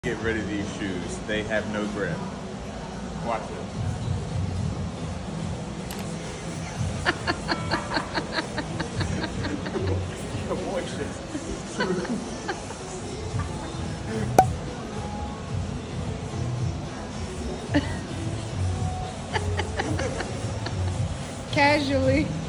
Get rid of these shoes. They have no grip. Watch it. Casually.